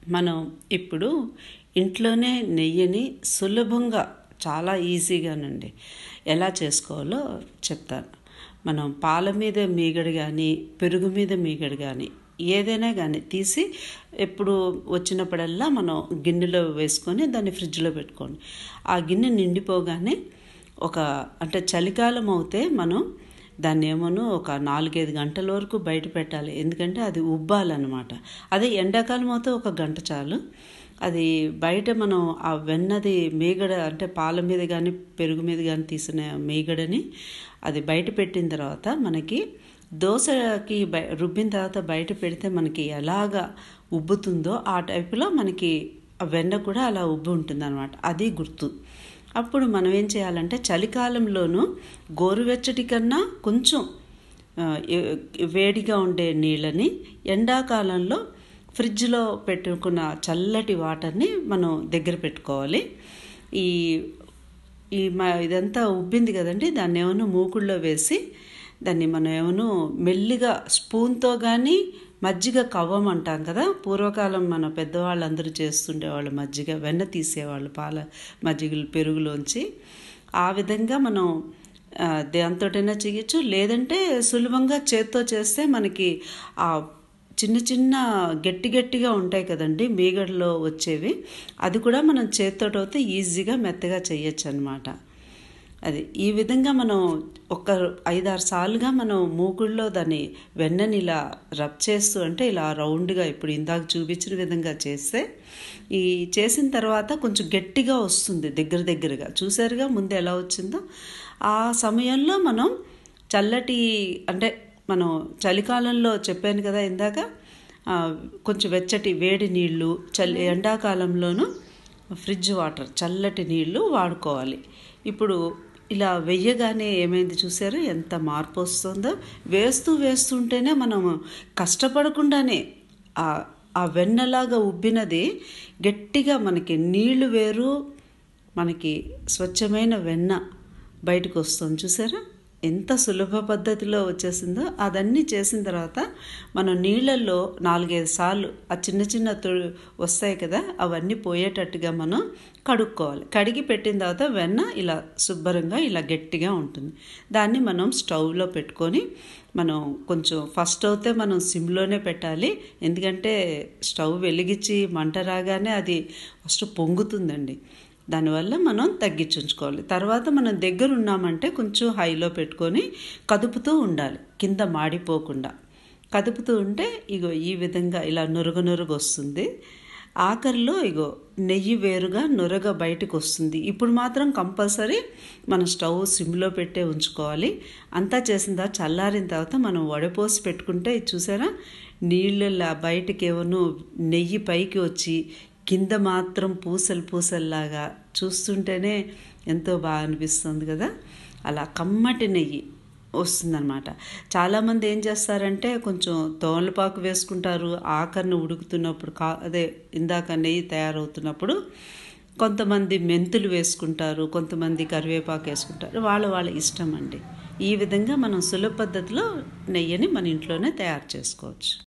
మనం ఇప్పుడు ఇంట్లోనే నెయ్యిని సులభంగా చాలా ఈజీగానండి ఎలా చేసుకోవాలో చెప్తాను. మనం పాల మీద మీగడ కానీ పెరుగు మీద మీగడ కానీ ఏదైనా కానీ తీసి ఎప్పుడు వచ్చినప్పుడల్లా మనం గిన్నెలో వేసుకొని దాన్ని ఫ్రిడ్జ్లో పెట్టుకోండి. ఆ గిన్నె నిండిపోగానే అంటే చలికాలం అవుతే మనం దాన్ని ఒక 4-5 గంటల వరకు బయట పెట్టాలి. ఎందుకంటే అది ఉబ్బాలన్నమాట. అదే ఎండాకాలం అయితే 1 గంట చాలు. అది బయట మనం ఆ వెన్నది మీగడ అంటే పాల మీద కానీ పెరుగు మీద కానీ తీసిన మీగడని అది బయట పెట్టిన తర్వాత మనకి దోశకి రుబ్బిన తర్వాత బయట పెడితే మనకి ఎలాగా ఉబ్బుతుందో ఆ టైపులో మనకి ఆ వెన్న కూడా అలా ఉబ్బి ఉంటుంది అనమాట. అది గుర్తు. అప్పుడు మనం ఏం చేయాలంటే చలికాలంలోనూ గోరువెచ్చటి కన్నా కొంచెం వేడిగా ఉండే నీళ్ళని ఎండాకాలంలో ఫ్రిడ్జ్లో పెట్టుకున్న చల్లటి వాటర్ని మనం దగ్గర పెట్టుకోవాలి. ఇదంతా ఉబ్బింది కదండి, దాన్ని మూకుళ్ళో వేసి దాన్ని మనం మెల్లిగా స్పూన్తో కానీ మజ్జిగ కవ్వం అంటాం కదా, పూర్వకాలం మన పెద్దవాళ్ళందరూ చేస్తుండేవాళ్ళు. మజ్జిగ వెన్న తీసేవాళ్ళు పాల మజ్జిగలు పెరుగులోంచి. ఆ విధంగా మనం దాంతోటైనా చేయొచ్చు, లేదంటే సులభంగా చేత్తో చేస్తే మనకి ఆ చిన్న చిన్న గట్టిగా ఉంటాయి కదండి మీగడలో వచ్చేవి, అది కూడా మనం చేత్తోటి అయితే ఈజీగా మెత్తగా చేయొచ్చు అనమాట. అది ఈ విధంగా మనం 5-6 సార్లుగా మనం మూకుళ్ళలో దాన్ని వెన్నని ఇలా రబ్ చేస్తూ అంటే ఇలా రౌండ్గా ఇప్పుడు ఇందాక చూపించిన విధంగా చేస్తే చేసిన తర్వాత కొంచెం గట్టిగా వస్తుంది, దగ్గరగా చూసారుగా ముందు ఎలా వచ్చిందో. ఆ సమయంలో మనం చల్లటి అంటే మనం చలికాలంలో చెప్పాను కదా ఇందాక, కొంచెం వెచ్చటి వేడి నీళ్ళు, ఎండాకాలంలోనూ ఫ్రిడ్జ్ వాటర్ చల్లటి నీళ్ళు వాడుకోవాలి. ఇప్పుడు ఇలా వెయ్యగానే ఏమైంది చూసారు, ఎంత మార్పు వస్తుందో. వేస్తుంటేనే మనం కష్టపడకుండానే ఆ వెన్నలాగా ఉబ్బినది గట్టిగా మనకి నీళ్లు వేరు, మనకి స్వచ్ఛమైన వెన్న బయటకు వస్తుంది. చూసారా ఎంత సులభ పద్ధతిలో వచ్చేసిందో. అదన్నీ చేసిన తర్వాత మనం నీళ్ళల్లో 4-5 సార్లు ఆ చిన్న వస్తాయి కదా, అవన్నీ పోయేటట్టుగా మనం కడుక్కోవాలి. కడిగి పెట్టిన తర్వాత వెన్న ఇలా శుభ్రంగా ఇలా గట్టిగా ఉంటుంది. దాన్ని మనం స్టవ్లో పెట్టుకొని మనం కొంచెం ఫస్ట్ అయితే మనం సిమ్లోనే పెట్టాలి. ఎందుకంటే స్టవ్ వెలిగించి మంట రాగానే అది ఫస్ట్ పొంగుతుందండి. దానివల్ల మనం తగ్గించుకోవాలి. తర్వాత మనం దగ్గర ఉన్నామంటే కొంచెం హైలో పెట్టుకొని కదుపుతూ ఉండాలి, కింద మాడిపోకుండా కదుపుతూ ఉంటే ఈ విధంగా ఇలా నురుగు వస్తుంది. ఆఖరిలో నెయ్యి వేరుగా నురగ బయటకు వస్తుంది. ఇప్పుడు మాత్రం కంపల్సరీ మనం స్టవ్ సిమ్లో పెట్టే ఉంచుకోవాలి. అంతా చేసిన తర్వాత చల్లారిన తర్వాత మనం వడపోసి పెట్టుకుంటే చూసారా నీళ్ళ బయటకి నెయ్యి పైకి వచ్చి కింద మాత్రం పూసల్లాగా చూస్తుంటేనే ఎంతో బాగా అనిపిస్తుంది కదా. అలా కమ్మటి నెయ్యి వస్తుందన్నమాట. చాలామంది ఏం చేస్తారంటే కొంచెం తోలపాకు వేసుకుంటారు ఆఖరిని ఉడుకుతున్నప్పుడు, అదే ఇందాక నెయ్యి తయారవుతున్నప్పుడు. కొంతమంది మెంతులు వేసుకుంటారు, కొంతమంది కరివేపాకు వేసుకుంటారు. వాళ్ళ ఇష్టం అండి. ఈ విధంగా మనం సులభ పద్ధతిలో నెయ్యిని మన ఇంట్లోనే తయారు చేసుకోవచ్చు.